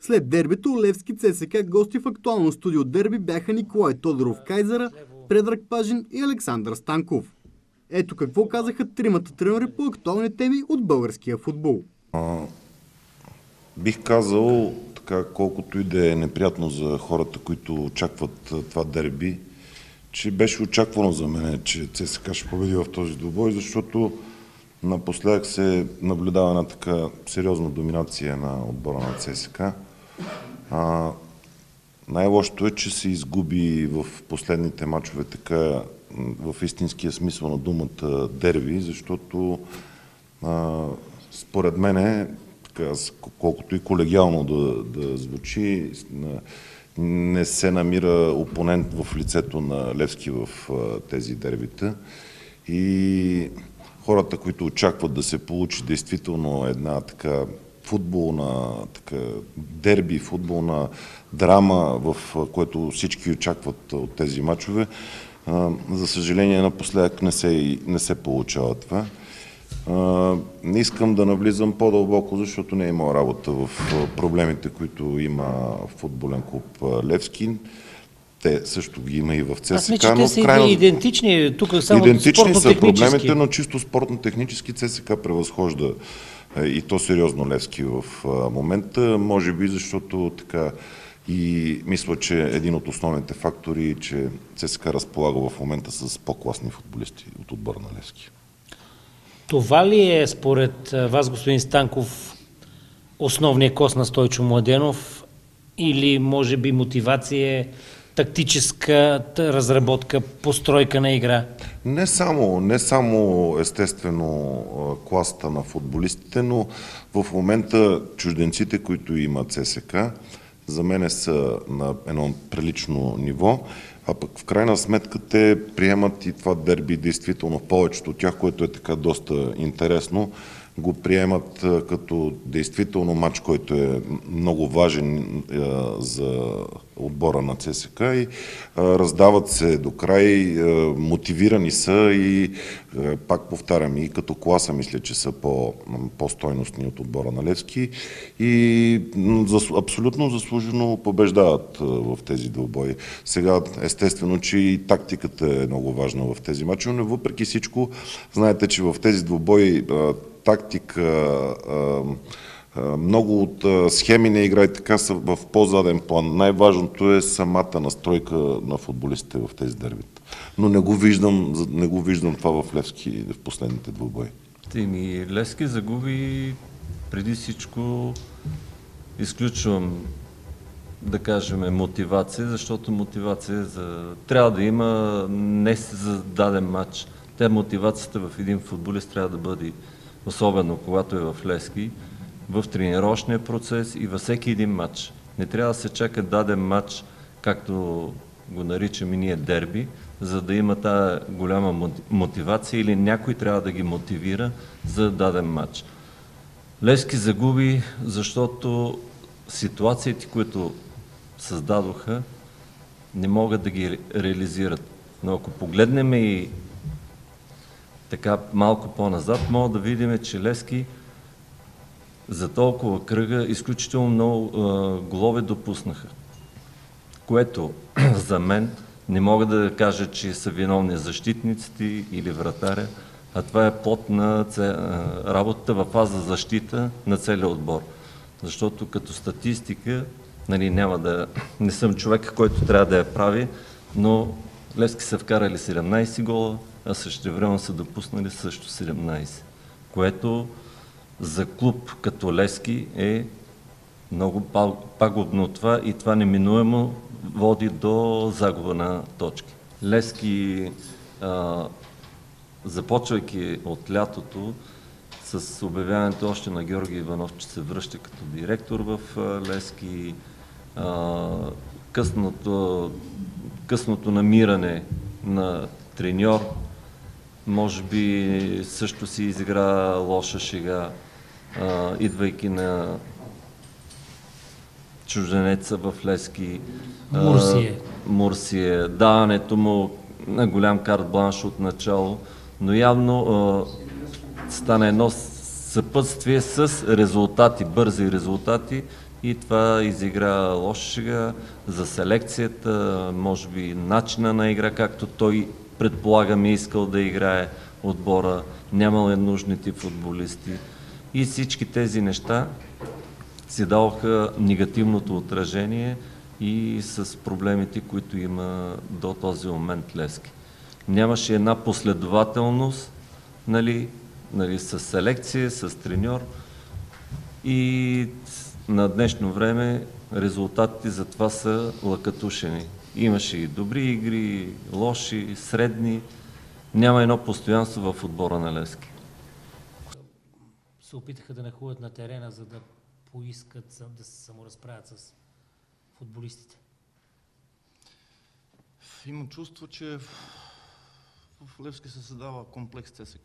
След дербито, Левски ЦСКА гости в актуално студио дерби бяха Николай Тодоров Кайзера, Предраг Пажин и Александър Станков. Ето какво казаха тримата тренери по актуални теми от българския футбол. Бих казал, така, колкото и да е неприятно за хората, които очакват това дерби, че беше очаквано за мен, че ЦСКА ще победи в този двубой, защото напоследък се наблюдава една така сериозна доминация на отбора на ЦСКА. Най-лошото е, че се изгуби в последните мачове така в истинския смисъл на думата дерби, защото според мен, колкото и колегиално да звучи, не се намира опонент в лицето на Левски в тези дербита. И хората, които очакват да се получи действително една така футболна дерби, футболна драма, в което всички очакват от тези мачове, за съжаление напоследък не се получава това. Не искам да навлизам по-дълбоко, защото не е имал работа в проблемите, които има футболен клуб Левски. Те също ги има и в ЦСКА. Аз мисля, че те са идентични. Тук само идентични са проблемите, но чисто спортно-технически ЦСКА превъзхожда и то сериозно Левски в момента. Може би защото така и мисля, че един от основните фактори е, че ЦСКА разполага в момента с по-класни футболисти от отбора на Левски. Това ли е според вас, господин Станков, основният кос на Стойчо Младенов, или може би мотивация, тактическа разработка, постройка на игра? Не само естествено класата на футболистите, но в момента чужденците, които имат ЦСКА, за мен са на едно прилично ниво, а пък в крайна сметка те приемат и това дерби действително повечето от тях, което е така доста интересно, го приемат като действително матч, който е много важен за отбора на ЦСКА и раздават се до край, мотивирани са и пак повтарям, и като класа мисля, че са по-стойностни от отбора на Левски и абсолютно заслужено побеждават в тези двубои. Сега естествено, че и тактиката е много важна в тези матчи, но въпреки всичко знаете, че в тези двубои тактика, много от схеми на игра и така са в по-заден план. Най-важното е самата настройка на футболистите в тези дербита. Но не го виждам това в Левски в последните двубои. Левски загуби преди всичко, изключвам да кажем мотивация, защото мотивация трябва да има не за даден матч. Мотивацията в един футболист трябва да бъде, особено когато е в Левски, в тренировъчния процес и във всеки един матч. Не трябва да се чака даден матч, както го наричаме ние дерби, за да има тази голяма мотивация или някой трябва да ги мотивира за даден матч. Левски загуби, защото ситуациите, които създадоха, не могат да ги реализират. Но ако погледнем и така малко по-назад, мога да видим, че Левски за толкова кръга изключително много голове допуснаха. Което за мен не мога да кажа, че са виновни защитниците или вратаря, а това е плод на работата във фаза защита на целия отбор. Защото като статистика, не съм човек, който трябва да я прави, но Левски са вкарали 17 гола, а същевременно са допуснали също 17, което за клуб като Левски е много пагубно това и това неминуемо води до загуба на точки. Левски, започвайки от лятото, с обявяването още на Георги Иванов, че се връща като директор в Левски, късното намиране на треньор, може би също си изигра лоша шега, идвайки на чужденеца в Левски. Мурсие. Даването му на голям карт-бланш от начало, но явно стана едно съпътствие с резултати, бързи резултати и това изигра лоша шега за селекцията, може би начина на игра, както той предполагам е искал да играе отбора, нямал е нужните футболисти и всички тези неща си дадоха негативното отражение и с проблемите, които има до този момент Левски. Нямаше една последователност, с селекция, с треньор и на днешно време резултатите за това са лъкатушени. Имаше и добри игри, лоши, средни. Няма едно постоянство в отбора на Левски. Се опитаха да нахлуят на терена, за да поискат да се саморазправят с футболистите. Имам чувство, че в Левски се създава комплекс ЦСК.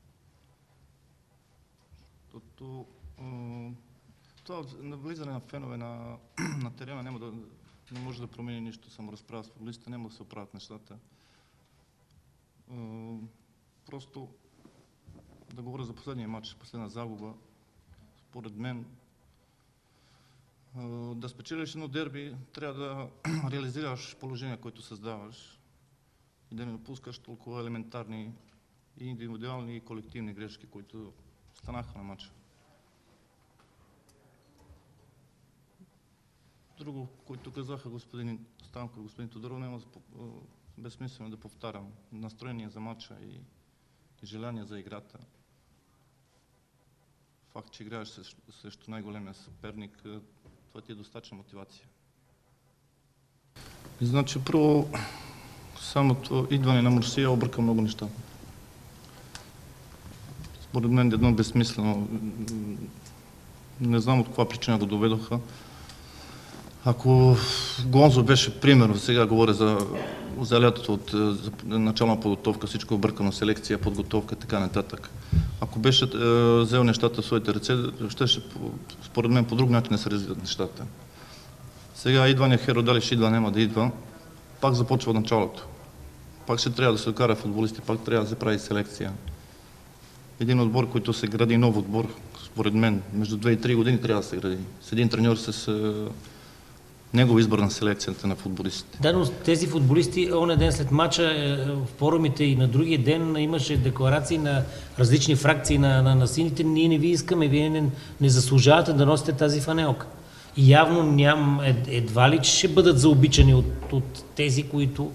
Това навлизане на фенове на терена не може да промени нищо. Саморазправя с футболистите, няма да се оправят нещата. Просто да говоря за последния матч, последна загуба, според мен да спечелиш едно дерби, трябва да реализираш положение, което създаваш и да не допускаш толкова елементарни и индивидуални и колективни грешки, които станаха на матча. Друго, което казаха господин Станков и господин Тодоров, няма безсмислено да повтарям. Настроение за матча и желание за играта. Факт, че играеш срещу най-големия съперник, това ти е достатъчна мотивация. И значи, първо, самото идване на Мурсия обърка много неща. Според мен едно безсмислено. Не знам от каква причина го доведоха. Ако Гонзо беше примерно, сега говоря за лятото от начална подготовка, всичко е объркано, селекция, подготовка, така нататък. Ако беше взел нещата в своите ръце, ще според мен по друг начин не се развиват нещата. Сега идване Херо, дали ще идва, няма да идва, пак започва от началото. Пак ще трябва да се докара футболисти, пак трябва да се прави селекция. Един отбор, който се гради, нов отбор, според мен, между 2 и 3 години трябва да се гради. С един треньор с негов избор на селекцията на футболистите. Да, но тези футболисти, оня ден след матча, в форумите и на другия ден имаше декларации на различни фракции на сините. Ние не ви искаме, вие не заслужавате да носите тази фанелка. И явно едва ли ще бъдат заобичани от тези, които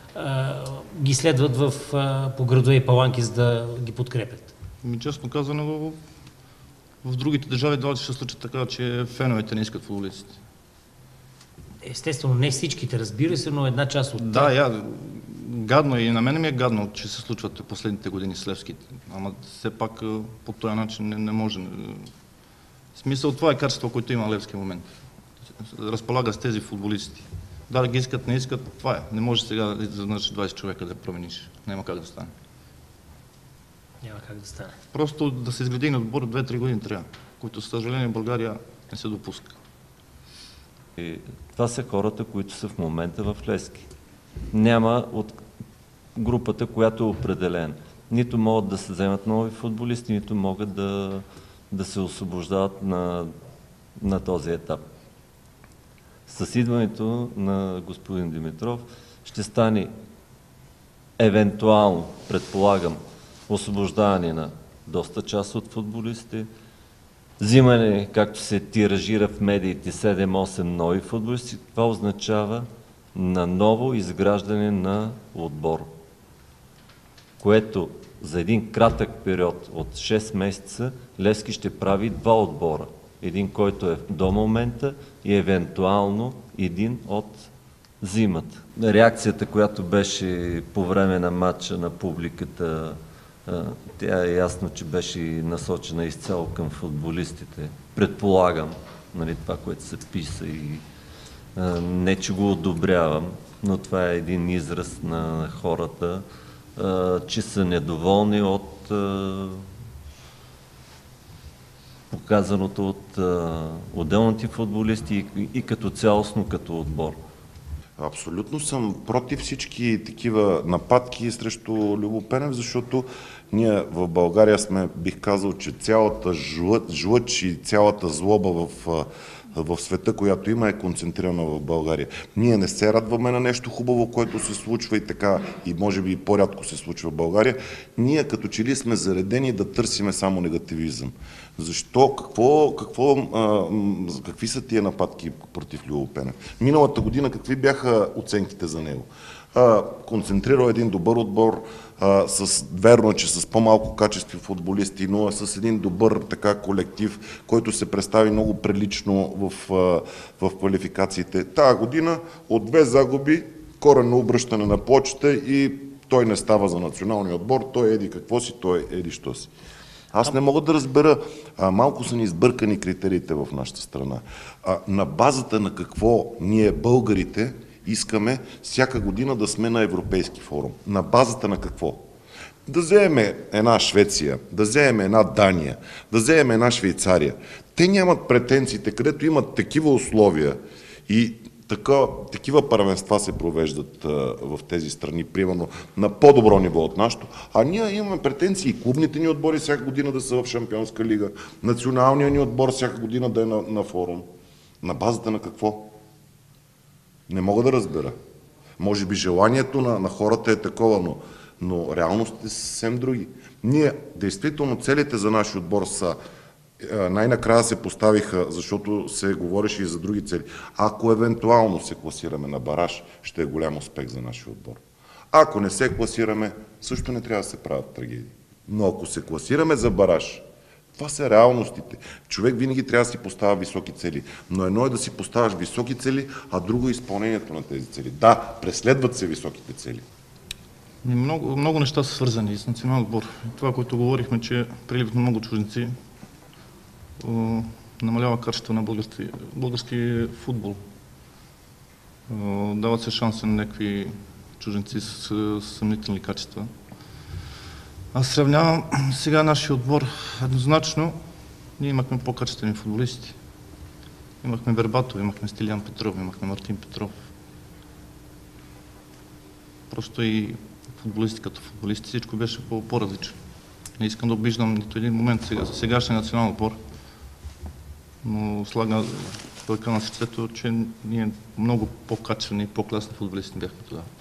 ги следват по градове и паланки, за да ги подкрепят. Честно казано, в другите държави това ще се случи така, че феновете не искат футболистите. Естествено, не всичките, разбира се, но една част от... Да, гадно и на мен ми е гадно, че се случват последните години с Левските. Ама все пак по този начин не може. В смисъл, това е качество, което има Левски в момента. Разполага с тези футболисти. Да ги искат, не искат, това е. Не може сега да изнъж 20 човека да промениш. Няма как да стане. Няма как да стане. Просто да се изгради на отбор 2-3 години трябва, които, със съжаление, в България не се допуска. И това са хората, които са в момента в Левски. Няма от групата, която е определена. Нито могат да се вземат нови футболисти, нито могат да се освобождават на този етап. С идването на господин Димитров ще стане евентуално, предполагам, освобождаване на доста част от футболистите, взимане, както се тиражира в медиите, 7-8 нови футболисти, това означава на ново изграждане на отбор, което за един кратък период от 6 месеца Левски ще прави 2 отбора. Един, който е до момента и евентуално един от зимата. Реакцията, която беше по време на матча на публиката, тя е ясно, че беше насочена изцяло към футболистите. Предполагам, това, което се писа и не, че го одобрявам, но това е един израз на хората, че са недоволни от показаното от отделните футболисти и като цялостно като отбор. Абсолютно съм против всички такива нападки срещу Любо Пенев, защото ние в България сме, бих казал, че цялата жлъч и цялата злоба в в света, която има, е концентрирана в България. Ние не се радваме на нещо хубаво, което се случва и така, и може би и по-рядко се случва в България. Ние като че ли сме заредени да търсиме само негативизъм. Защо? Какви са тия нападки против Любо Пенев? Миналата година какви бяха оценките за него? Концентрирал един добър отбор, верно, че с по-малко качестви футболисти, но с един добър колектив, който се представи много прилично в квалификациите. Тая година от 2 загуби, коренно обръщане на плочата и той не става за националния отбор, той еди какво си, той еди що си. Аз не мога да разбера, малко са ни избъркани критериите в нашата страна. На базата на какво ние, българите, искаме всяка година да сме на Европейски форум. На базата на какво? Да вземем една Швеция, да вземем една Дания, да вземем една Швейцария. Те нямат претенциите, където имат такива условия и такива първенства се провеждат в тези страни, примерно на по-добро ниво от нашото, а ние имаме претенции клубните ни отбори всяка година да са в Шампионска лига, националният ни отбор всяка година да е на форум. На базата на какво? Не мога да разбера. Може би желанието на хората е такова, но реалностите са съвсем други. Ние, действително, целите за нашия отбор са най-накрая се поставиха, защото се говореше и за други цели. Ако евентуално се класираме на бараж, ще е голям успех за нашия отбор. Ако не се класираме, също не трябва да се правят трагедии. Но ако се класираме за бараж, това са реалностите. Човек винаги трябва да си поставя високи цели. Но едно е да си поставяш високи цели, а друго е изпълнението на тези цели. Да, преследват се високите цели. Много неща са свързани с националния отбор. Това, което говорихме, че приливът на много чужденци намалява качеството на български футбол. Дават се шанси на някакви чужденци с съмнителни качества. Аз сравнявам сега нашия отбор еднозначно. Ние имахме по-качествени футболисти. Имахме Вербатов, имахме Стилян Петров, имахме Мартин Петров. Просто и футболисти като футболисти всичко беше по-различно. Не искам да обиждам нито един момент сегашния национален отбор, но слага ръка на сърцето, че ние много по-качествени и по-класни футболисти бяхме тогава.